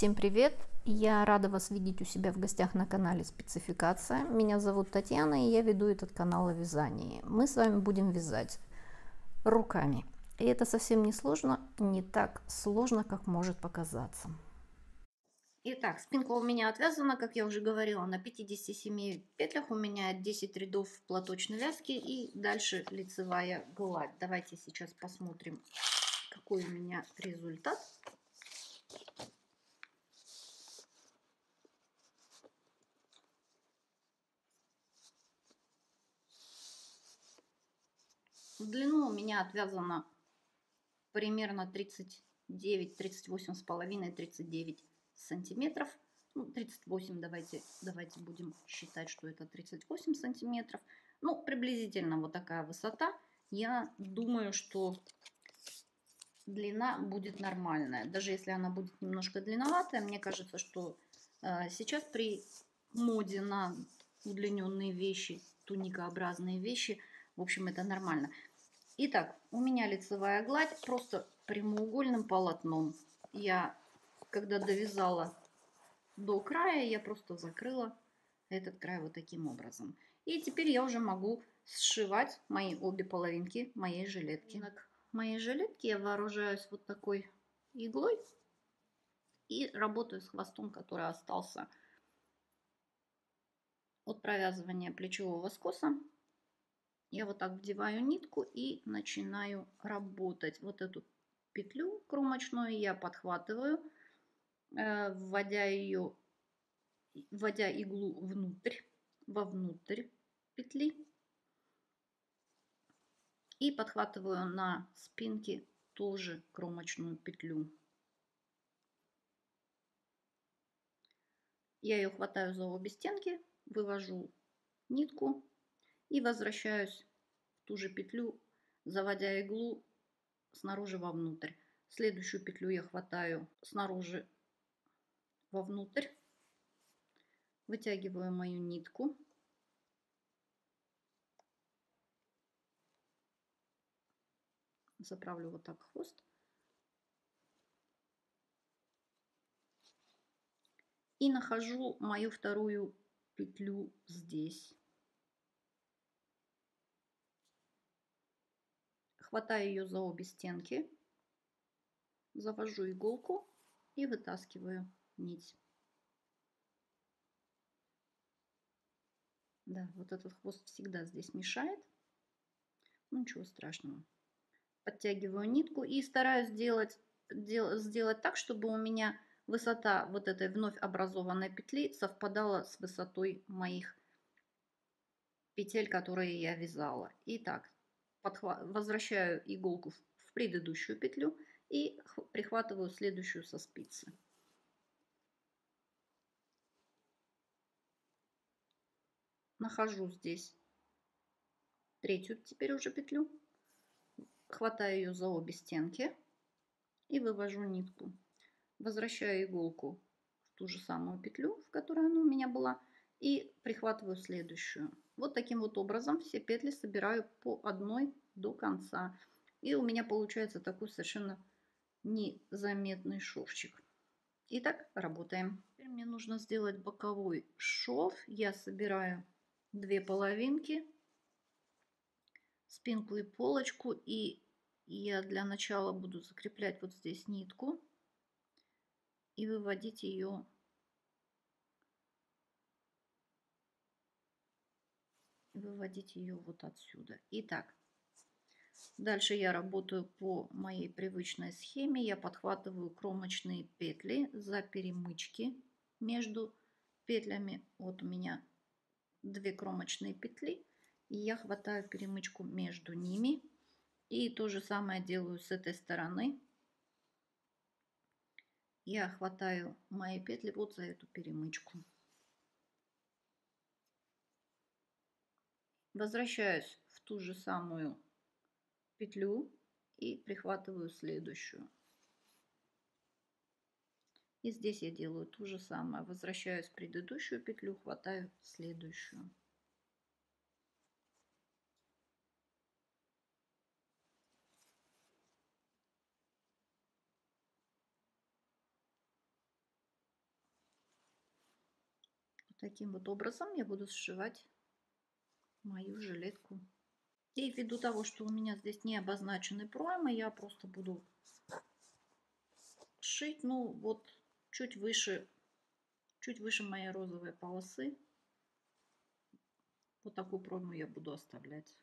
Всем привет! Я рада вас видеть у себя в гостях на канале Спецификация. Меня зовут Татьяна, и я веду этот канал о вязании. Мы с вами будем вязать руками. И это совсем не сложно, не так сложно, как может показаться. Итак, спинка у меня отвязана, как я уже говорила, на 57 петлях. У меня 10 рядов платочной вязки и дальше лицевая гладь. Давайте сейчас посмотрим, какой у меня результат. В длину у меня отвязано примерно 39, 38 с половиной, 39 сантиметров. Ну, 38 давайте будем считать, что это 38 сантиметров. Ну, приблизительно вот такая высота. Я думаю, что длина будет нормальная. Даже если она будет немножко длинноватая, мне кажется, что сейчас при моде на удлиненные вещи, туникообразные вещи, в общем, это нормально. Итак, у меня лицевая гладь просто прямоугольным полотном. Я, когда довязала до края, я просто закрыла этот край вот таким образом. И теперь я уже могу сшивать мои обе половинки моей жилетки. Моей жилетки я вооружаюсь вот такой иглой и работаю с хвостом, который остался от провязывания плечевого скоса. Я вот так вдеваю нитку и начинаю работать. Вот эту петлю кромочную я подхватываю, вводя иглу вовнутрь петли. И подхватываю на спинке тоже кромочную петлю. Я ее хватаю за обе стенки, вывожу нитку и возвращаюсь в ту же петлю, заводя иглу снаружи вовнутрь. Следующую петлю я хватаю снаружи вовнутрь, вытягиваю мою нитку, заправлю вот так хвост и нахожу мою вторую петлю здесь. Хватаю ее за обе стенки, завожу иголку и вытаскиваю нить. Да, вот этот хвост всегда здесь мешает. Ну, ничего страшного. Подтягиваю нитку и стараюсь сделать так, чтобы у меня высота вот этой вновь образованной петли совпадала с высотой моих петель, которые я вязала. Итак, возвращаю иголку в предыдущую петлю и прихватываю следующую со спицы. Нахожу здесь третью теперь уже петлю, хватаю ее за обе стенки и вывожу нитку. Возвращаю иголку в ту же самую петлю, в которой она у меня была, и прихватываю следующую. Вот таким вот образом все петли собираю по одной до конца. И у меня получается такой совершенно незаметный шовчик. Итак, работаем. Теперь мне нужно сделать боковой шов. Я собираю две половинки, спинку и полочку, и я для начала буду закреплять вот здесь нитку и выводить ее вот отсюда. Итак, дальше я работаю по моей привычной схеме. Я подхватываю кромочные петли за перемычки между петлями. Вот у меня две кромочные петли, и я хватаю перемычку между ними. И то же самое делаю с этой стороны. Я хватаю мои петли вот за эту перемычку. Возвращаюсь в ту же самую петлю и прихватываю следующую. И здесь я делаю то же самое. Возвращаюсь в предыдущую петлю, хватаю следующую. Таким вот образом я буду сшивать мою жилетку. И ввиду того, что у меня здесь не обозначены проймы, я просто буду шить, ну вот чуть выше моей розовой полосы. Вот такую пройму я буду оставлять.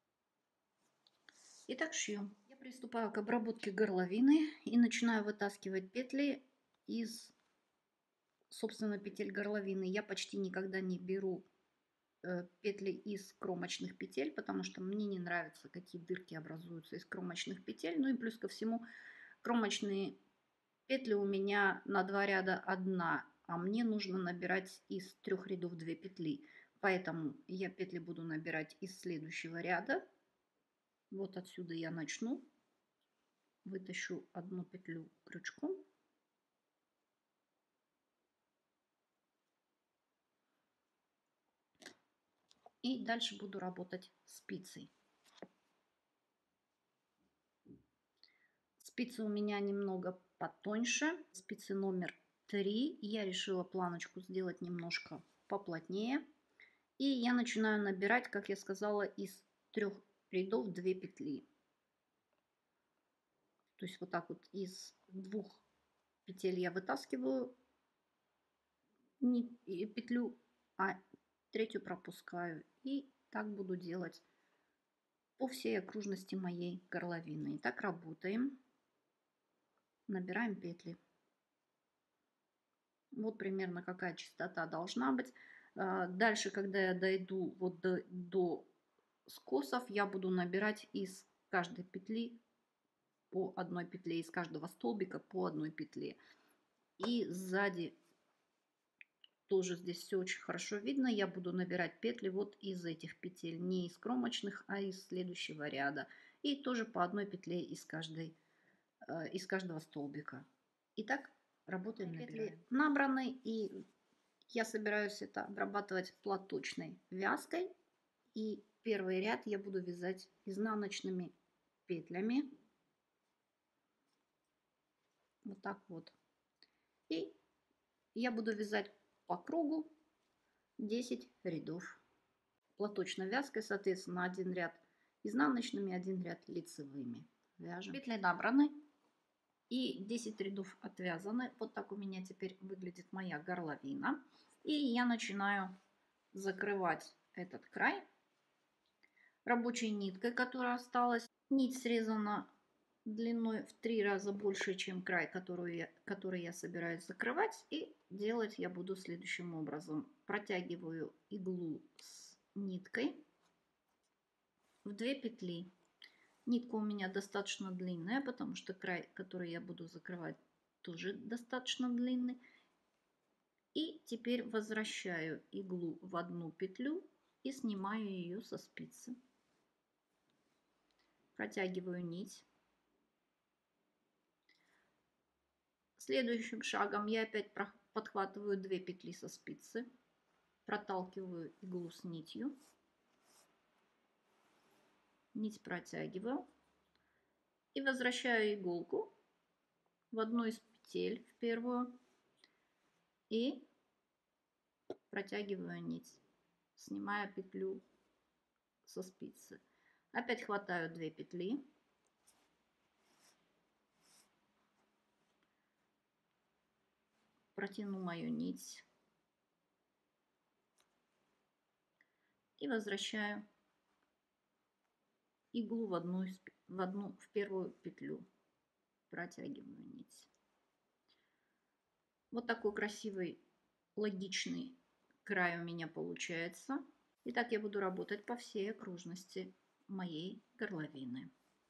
Итак, шьем. Я приступаю к обработке горловины и начинаю вытаскивать петли из, собственно, петель горловины. Я почти никогда не беру петли из кромочных петель, потому что мне не нравится, какие дырки образуются из кромочных петель. Ну и плюс ко всему, кромочные петли у меня на 2 ряда 1, а мне нужно набирать из 3 рядов 2 петли. Поэтому я петли буду набирать из следующего ряда. Вот отсюда я начну. Вытащу одну петлю крючком. И дальше буду работать спицей. Спицы у меня немного потоньше. Спицы номер 3. Я решила планочку сделать немножко поплотнее. И я начинаю набирать, как я сказала, из 3 рядов 2 петли. То есть вот так вот из 2 петель я вытаскиваю петлю, а 3 пропускаю. И так буду делать по всей окружности моей горловины. Итак, работаем. Набираем петли. Вот примерно какая частота должна быть. Дальше, когда я дойду вот до скосов, я буду набирать из каждой петли по одной петле, из каждого столбика по одной петле. И сзади тоже здесь все очень хорошо видно. Я буду набирать петли вот из этих петель, не из кромочных, а из следующего ряда. И тоже по одной петле из каждого столбика. Итак, работаем, петли набраны, и я собираюсь это обрабатывать платочной вязкой. И первый ряд я буду вязать изнаночными петлями. Вот так вот. И я буду вязать по кругу 10 рядов. Платочной вязкой, соответственно, один ряд изнаночными, один ряд лицевыми. Вяжем. Петли набраны и 10 рядов отвязаны. Вот так у меня теперь выглядит моя горловина. И я начинаю закрывать этот край рабочей ниткой, которая осталась. Нить срезана длиной в 3 раза больше, чем край, который я собираюсь закрывать. И делать я буду следующим образом. Протягиваю иглу с ниткой в 2 петли. Нитка у меня достаточно длинная, потому что край, который я буду закрывать, тоже достаточно длинный. И теперь возвращаю иглу в одну петлю и снимаю ее со спицы. Протягиваю нить. Следующим шагом я опять подхватываю 2 петли со спицы, проталкиваю иглу с нитью, нить протягиваю и возвращаю иголку в одну из петель, в первую, и протягиваю нить, снимаю петлю со спицы. Опять хватаю 2 петли. Протяну мою нить и возвращаю иглу в первую петлю. Протягиваю нить. Вот такой красивый, логичный край у меня получается. И так я буду работать по всей окружности моей горловины.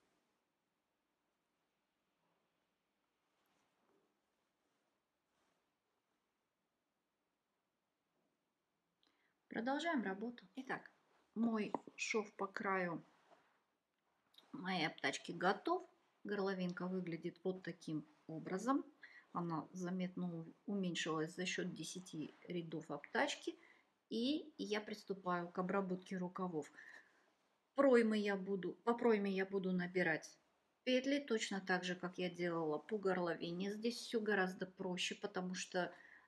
Продолжаем работу. Итак, мой шов по краю моей обтачки готов. Горловинка выглядит вот таким образом. Она заметно уменьшилась за счет 10 рядов обтачки. И я приступаю к обработке рукавов. По пройме я буду набирать петли точно так же, как я делала по горловине. Здесь все гораздо проще, потому что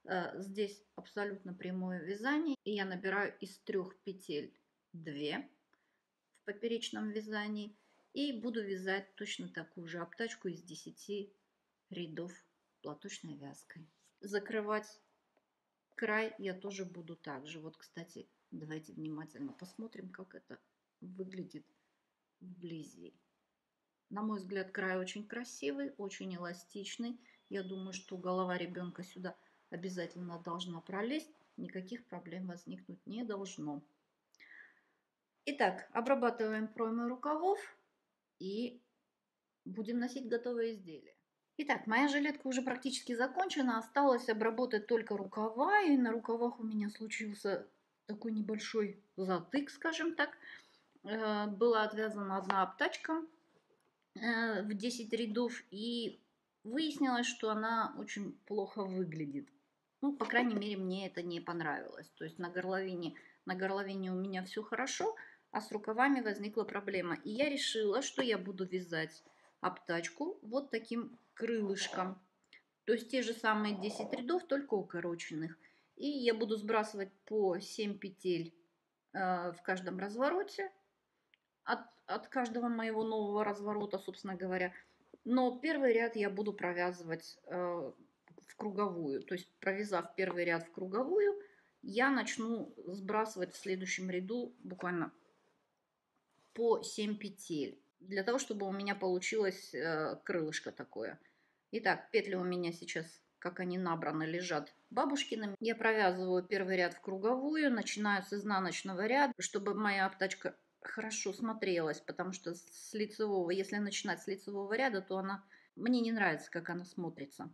Здесь абсолютно прямое вязание, и я набираю из 3 петель 2 в поперечном вязании и буду вязать точно такую же обтачку из 10 рядов платочной вязкой. Закрывать край я тоже буду также. Вот, кстати, давайте внимательно посмотрим, как это выглядит вблизи. На мой взгляд, край очень красивый, очень эластичный. Я думаю, что голова ребенка сюда обязательно должна пролезть. Никаких проблем возникнуть не должно. Итак, обрабатываем проймы рукавов и будем носить готовое изделие. Итак, моя жилетка уже практически закончена. Осталось обработать только рукава. И на рукавах у меня случился такой небольшой затык, скажем так. Была отвязана одна обтачка в 10 рядов, и выяснилось, что она очень плохо выглядит. Ну, по крайней мере, мне это не понравилось. То есть на горловине у меня все хорошо, а с рукавами возникла проблема. И я решила, что я буду вязать обтачку вот таким крылышком. То есть те же самые 10 рядов, только укороченных. И я буду сбрасывать по 7 петель в каждом развороте. От каждого моего нового разворота, собственно говоря. Но первый ряд я буду провязывать в круговую. То есть, провязав первый ряд в круговую, я начну сбрасывать в следующем ряду буквально по 7 петель. Для того, чтобы у меня получилось крылышко такое. Итак, петли у меня сейчас, как они набраны, лежат бабушкиными. Я провязываю первый ряд в круговую, начинаю с изнаночного ряда, чтобы моя обтачка хорошо смотрелась, потому что с лицевого, если начинать с лицевого ряда, то она мне не нравится, как она смотрится.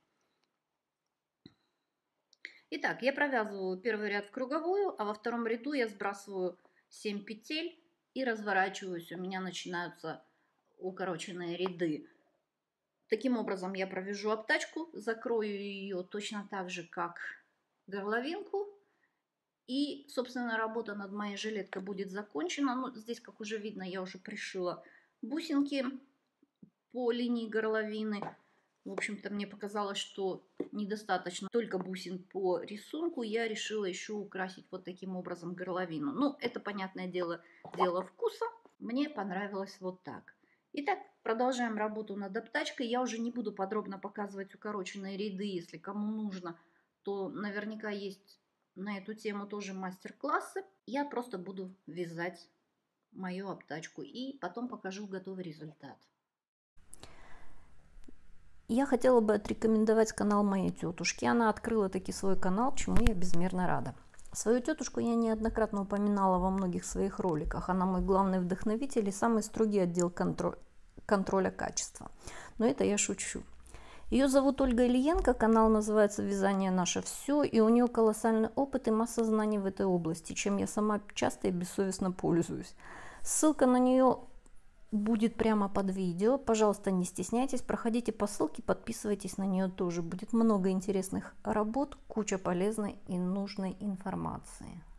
Итак, я провязываю первый ряд в круговую, а во втором ряду я сбрасываю 7 петель и разворачиваюсь. У меня начинаются укороченные ряды. Таким образом я провяжу обтачку, закрою ее точно так же, как горловинку. И, собственно, работа над моей жилеткой будет закончена. Ну, здесь, как уже видно, я уже пришила бусинки по линии горловины. В общем-то, мне показалось, что недостаточно только бусин по рисунку. Я решила еще украсить вот таким образом горловину. Ну, это, понятное дело, дело вкуса. Мне понравилось вот так. Итак, продолжаем работу над обтачкой. Я уже не буду подробно показывать укороченные ряды. Если кому нужно, то наверняка есть на эту тему тоже мастер-классы. Я просто буду вязать мою обтачку и потом покажу готовый результат. Я хотела бы отрекомендовать канал моей тетушки. Она открыла таки свой канал, чему я безмерно рада. Свою тетушку я неоднократно упоминала во многих своих роликах. Она мой главный вдохновитель и самый строгий отдел контроля качества. Но это я шучу. Ее зовут Ольга Ильенко, канал называется «Вязание наше все», и у нее колоссальный опыт и масса знаний в этой области, чем я сама часто и бессовестно пользуюсь. Ссылка на нее будет прямо под видео. Пожалуйста, не стесняйтесь, проходите по ссылке, подписывайтесь на нее тоже. Будет много интересных работ, куча полезной и нужной информации.